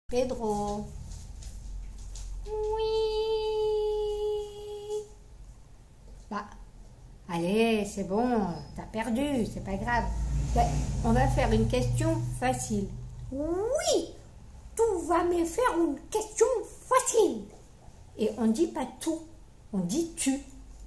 Pedro. Oui. Bah, allez, c'est bon, t'as perdu, c'est pas grave. Bah, on va faire une question facile. Oui, tu vas me faire une question facile. Et on dit pas tout, on dit tu.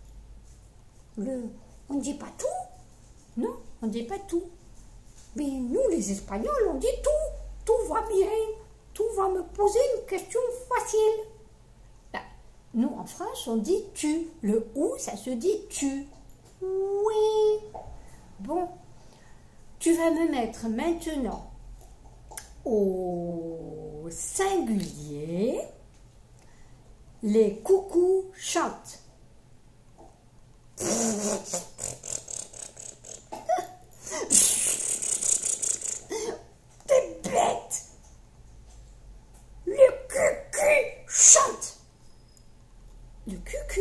On dit pas tout? Non, on dit pas tout. Mais nous, les Espagnols, on dit tout. Tout va bien. Tu vas me poser une question facile. Bah, nous, en France, on dit tu. Le ou, ça se dit tu. Oui. Bon, tu vas me mettre maintenant au singulier les coucous chantent. T'es bête. Le cucu chante. Le cucu?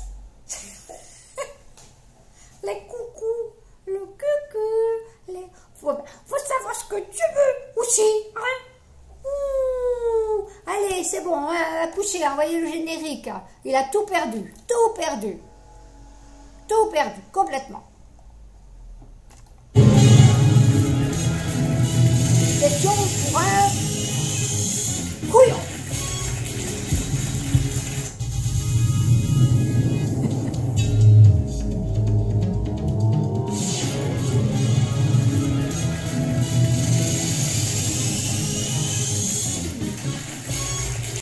Les coucous, le cucu, les... Faut savoir ce que tu veux aussi, hein? Ouh, allez, c'est bon, couchez, envoyez le générique. Il a tout perdu, tout perdu. Tout perdu, complètement. Question pour un couillon.